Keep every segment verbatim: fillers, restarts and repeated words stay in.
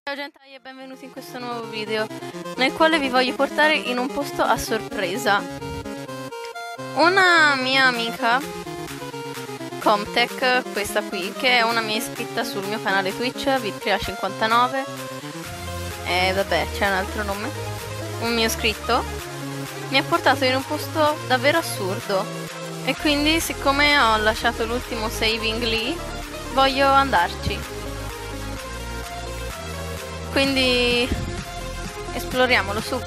Ciao gentili e benvenuti in questo nuovo video, nel quale vi voglio portare in un posto a sorpresa. Una mia amica, Comtech, questa qui, che è una mia iscritta sul mio canale Twitch, Vitria cinquantanove, e vabbè c'è un altro nome, un mio iscritto, mi ha portato in un posto davvero assurdo, e quindi siccome ho lasciato l'ultimo saving lì, voglio andarci. Quindi esploriamolo, su.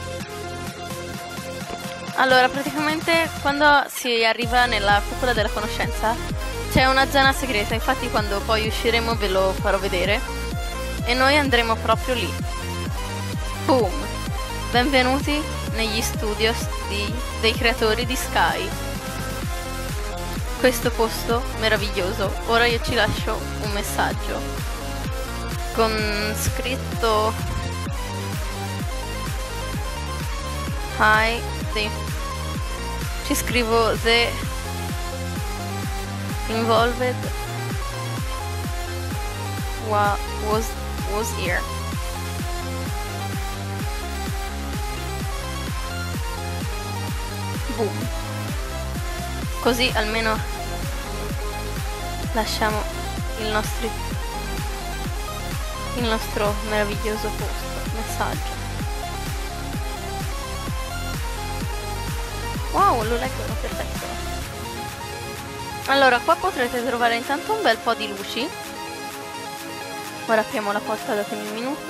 Allora, praticamente quando si arriva nella cupola della conoscenza c'è una zona segreta, infatti quando poi usciremo ve lo farò vedere e noi andremo proprio lì. Boom! Benvenuti negli studios di, dei creatori di Sky. Questo posto meraviglioso. Ora io ci lascio un messaggio con scritto hi, the, ci scrivo the involved wa, was, was here. Boom. Così almeno lasciamo il nostro il nostro meraviglioso posto, messaggio. Wow, lo leggono, perfetto. Allora, qua potrete trovare intanto un bel po' di luci. Ora apriamo la porta, datemi un minuto,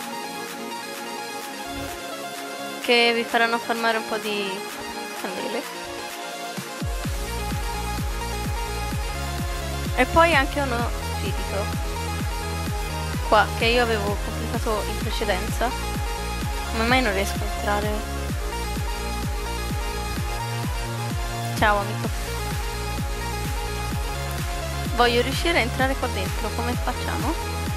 che vi faranno farmare un po' di candele. E poi anche uno spirito qua, che io avevo completato in precedenza. Come mai non riesco a entrare? Ciao amico. Voglio riuscire a entrare qua dentro, come facciamo?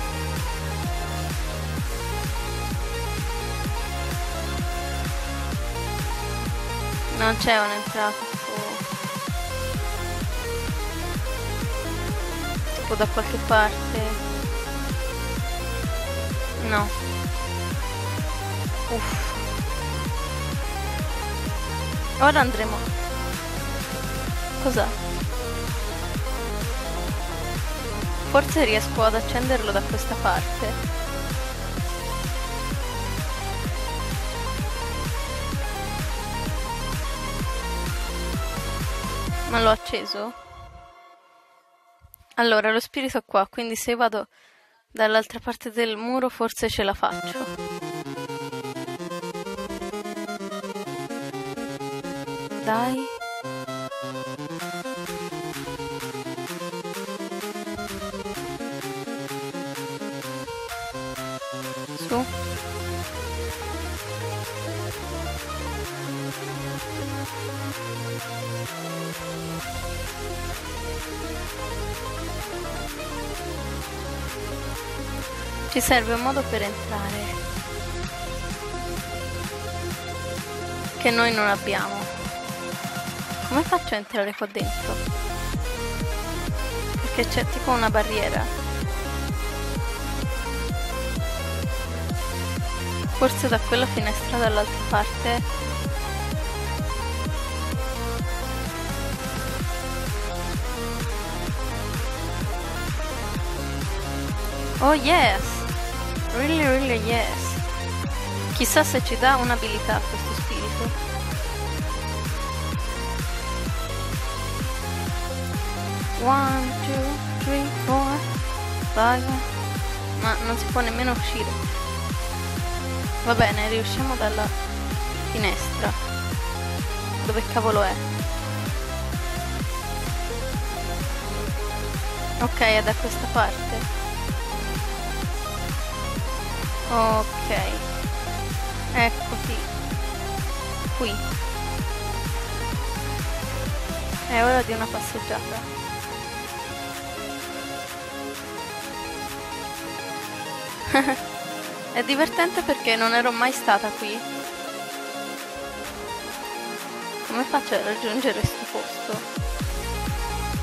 Non c'è un'entrata, tipo... tipo da qualche parte. No. Uff. Ora andremo. Cos'è? Forse riesco ad accenderlo da questa parte. Ma l'ho acceso? Allora, lo spirito è qua, quindi se vado dall'altra parte del muro forse ce la faccio. Dai. Su. Ci serve un modo per entrare che noi non abbiamo. Come faccio a entrare qua dentro? Perché c'è tipo una barriera. Forse da quella finestra dall'altra parte. Oh yes! Really, really yes. Chissà se ci dà un'abilità questo spirito. One, two, three, four, five. Ma non si può nemmeno uscire. Va bene, riusciamo dalla finestra. Dove cavolo è? Ok, è da questa parte. Ok, eccoti qui. È ora di una passeggiata. È divertente perché non ero mai stata qui. Come faccio a raggiungere questo posto?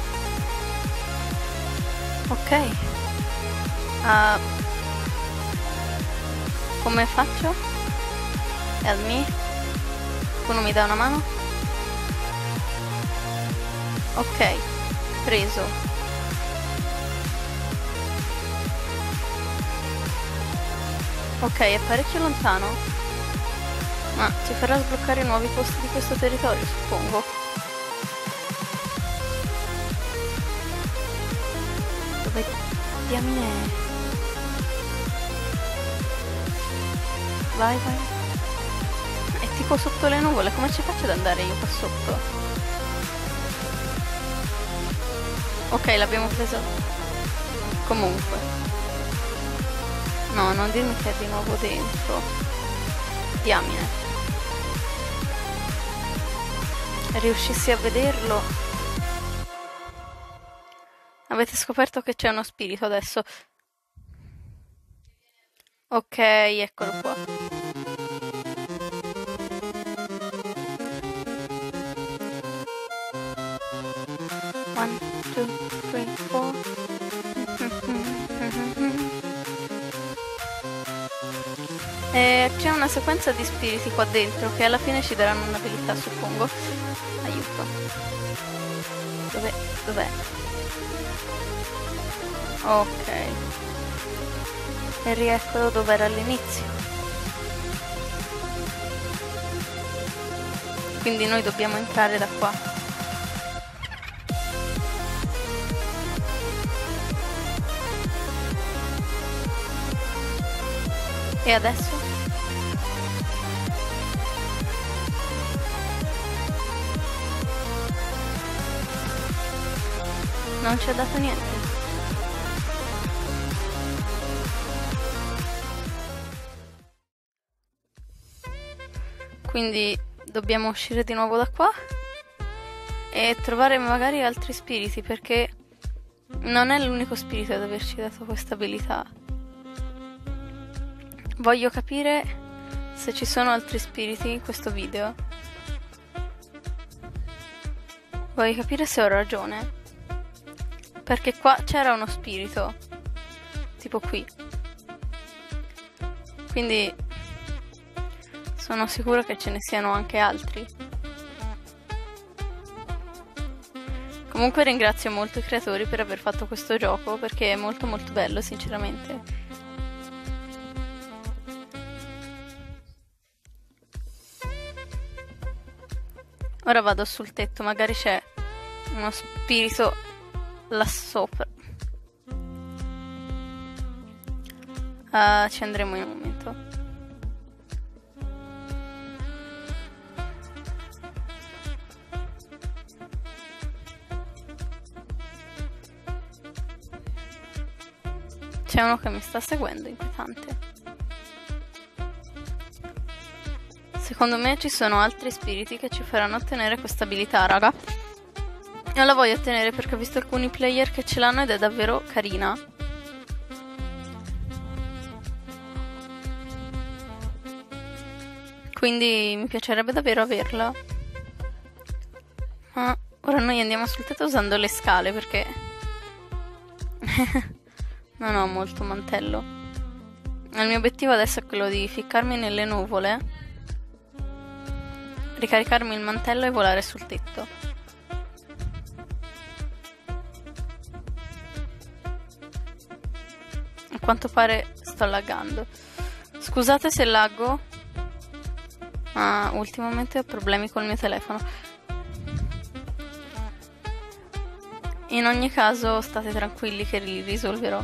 Ok. Uh, Come faccio? Help me. Uno mi dà una mano? Ok, preso. Ok, è parecchio lontano, ma ci farà sbloccare nuovi posti di questo territorio, suppongo. Dove diamine è? Vai, vai. È tipo sotto le nuvole, come ci faccio ad andare io qua sotto? Ok, l'abbiamo preso. Comunque. No, non dirmi che è di nuovo dentro. Diamine. Riuscissi a vederlo. Avete scoperto che c'è uno spirito adesso. Ok, eccolo qua. One, two, three, four. E c'è una sequenza di spiriti qua dentro che alla fine ci daranno un'abilità, suppongo. Aiuto. Dov'è? Dov'è? Ok. E rieccolo dove era all'inizio. Quindi noi dobbiamo entrare da qua. E adesso? Non ci ha dato niente. Quindi dobbiamo uscire di nuovo da qua e trovare magari altri spiriti, perché non è l'unico spirito ad averci dato questa abilità. Voglio capire se ci sono altri spiriti in questo video. Voglio capire se ho ragione. Perché qua c'era uno spirito. Tipo qui. Quindi sono sicura che ce ne siano anche altri. Comunque ringrazio molto i creatori per aver fatto questo gioco, perché è molto molto bello, sinceramente. Ora vado sul tetto, magari c'è uno spirito là sopra. Uh, ci andremo in un momento. C'è uno che mi sta seguendo, inquietante. Secondo me ci sono altri spiriti che ci faranno ottenere questa abilità, raga. Io la voglio ottenere perché ho visto alcuni player che ce l'hanno ed è davvero carina. Quindi mi piacerebbe davvero averla. Ma ora noi andiamo sul tetto usando le scale perché non ho molto mantello. Il mio obiettivo adesso è quello di ficcarmi nelle nuvole, ricaricarmi il mantello e volare sul tetto. A quanto pare sto laggando. Scusate se laggo, ma ultimamente ho problemi col mio telefono. In ogni caso state tranquilli che li risolverò.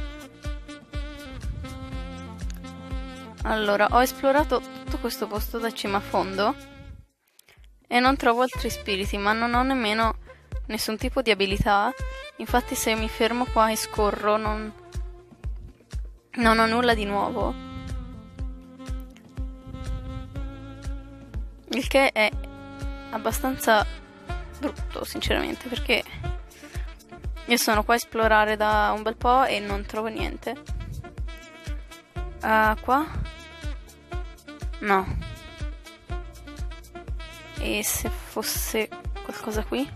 Allora, ho esplorato tutto questo posto da cima a fondo e non trovo altri spiriti, ma non ho nemmeno nessun tipo di abilità. Infatti se mi fermo qua e scorro non, non ho nulla di nuovo. Il che è abbastanza brutto, sinceramente, perché io sono qua a esplorare da un bel po' e non trovo niente. Uh, qua? No. E se fosse qualcosa qui?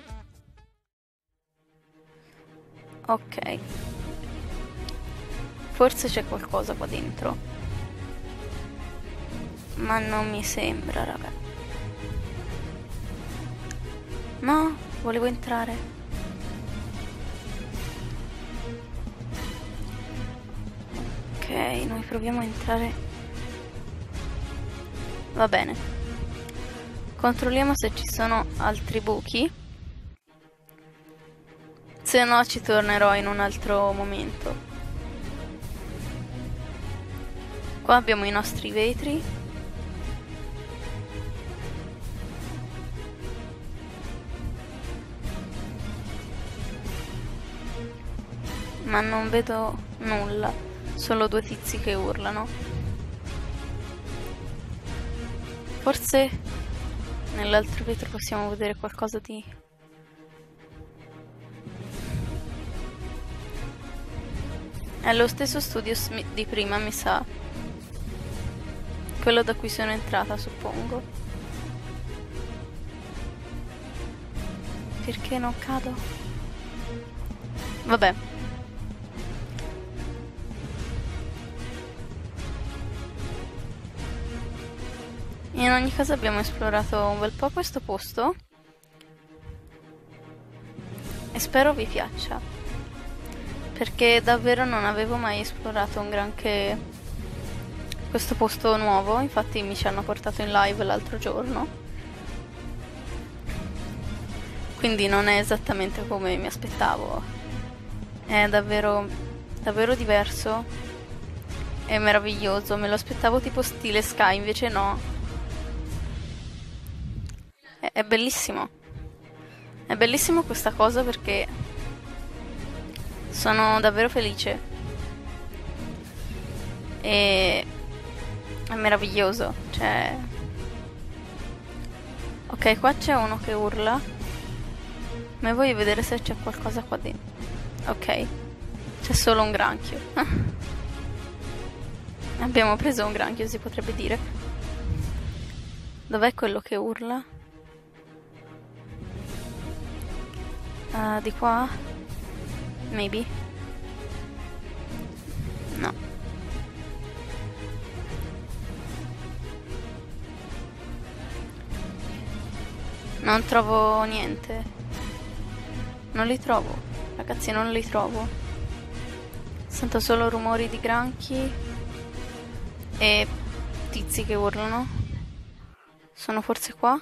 Ok. Forse c'è qualcosa qua dentro. Ma non mi sembra, raga. No, volevo entrare. Ok, noi proviamo a entrare. Va bene. Controlliamo se ci sono altri buchi. Se no ci tornerò in un altro momento. Qua abbiamo i nostri vetri. Ma non vedo nulla, solo due tizi che urlano. Forse nell'altro vetro possiamo vedere qualcosa di... È lo stesso studio di prima, mi sa. Quello da cui sono entrata, suppongo. Perché non cado? Vabbè. In ogni caso abbiamo esplorato un bel po' questo posto e spero vi piaccia, perché davvero non avevo mai esplorato un granché questo posto nuovo. Infatti mi ci hanno portato in live l'altro giorno, quindi non è esattamente come mi aspettavo. È davvero davvero diverso e meraviglioso. Me lo aspettavo tipo stile Sky, invece no. È bellissimo, è bellissimo questa cosa, perché sono davvero felice e è meraviglioso, cioè... Ok, qua c'è uno che urla, ma voglio vedere se c'è qualcosa qua dentro. Ok, c'è solo un granchio. Abbiamo preso un granchio, si potrebbe dire. Dov'è quello che urla? Uh, di qua? Maybe? No. Non trovo niente. Non li trovo. Ragazzi, non li trovo. Sento solo rumori di granchi e tizi che urlano. Sono forse qua?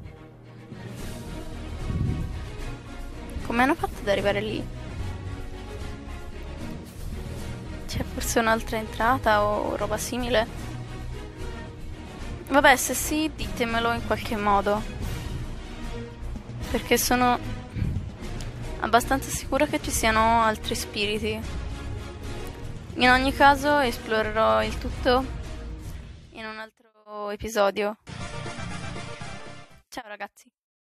Come hanno fatto ad arrivare lì? C'è forse un'altra entrata o roba simile? Vabbè, se sì, ditemelo in qualche modo, perché sono abbastanza sicura che ci siano altri spiriti. In ogni caso esplorerò il tutto in un altro episodio. Ciao ragazzi.